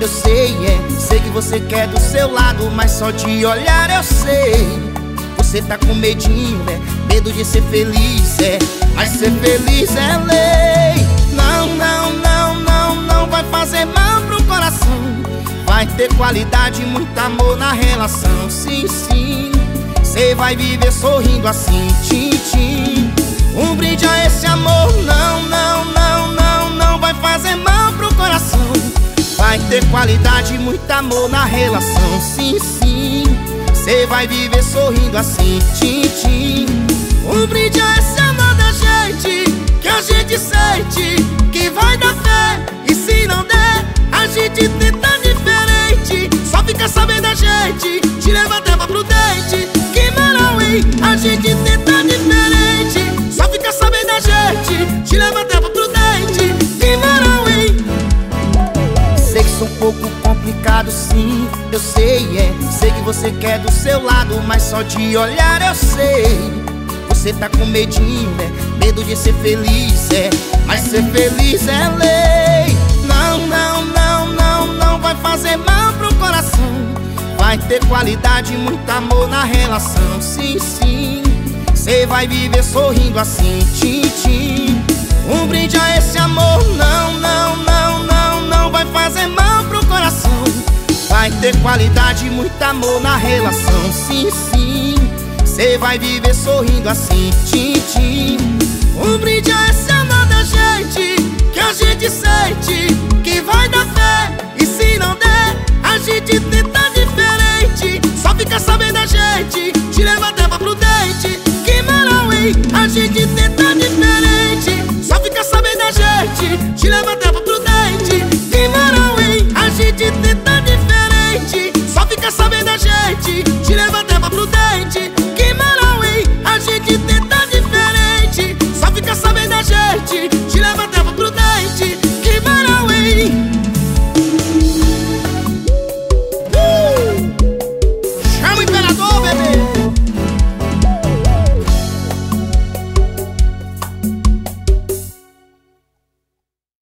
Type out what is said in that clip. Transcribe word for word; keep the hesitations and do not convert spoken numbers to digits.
eu sei, é. Sei que você quer do seu lado, mas só de olhar eu sei. Você tá com medinho, né? Medo de ser feliz, é. Mas ser feliz é lei. Não, não, não, não, não vai fazer mal pro coração. Vai ter qualidade, muito amor na relação. Sim, sim, cê vai viver sorrindo assim, tchim, tchim. Um brinde a esse amor. Não, não, não, não, não vai fazer mal pro coração. Vai ter qualidade, muito amor na relação. Sim, sim, cê vai viver sorrindo assim, tchim, tchim. Um brinde a esse amor da gente, que a gente sente que vai dar fé. E se não der, a gente tenta diferente. Só fica sabendo a gente, te leva até pra prudente. Que moral, hein? A gente tenta diferente. Só fica sabendo a gente, te leva até pra prudente. Que moral, hein? Sei que sou um pouco complicado, sim, eu sei, é. Sei que você quer do seu lado, mas só de olhar eu sei. Você tá com medinho, né? Medo de ser feliz, é. Mas ser feliz é lei. Não, não, não, não, não vai fazer mal pro coração. Vai ter qualidade, muito amor na relação. Sim, sim, cê vai viver sorrindo assim, tchim, tchim. Um brinde a esse amor. Não, não, não, não, não vai fazer mal pro coração. Vai ter qualidade, muito amor na relação. Sim, sim, cê vai viver sorrindo assim, tchim, tchim. Um brinde a esse amor da gente, que a gente sente que vai dar fé. E se não der, a gente tenta diferente. Só fica sabendo a gente, te leva até pra prudente. Que moral, hein? A gente tenta diferente. Só fica sabendo a gente, te leva até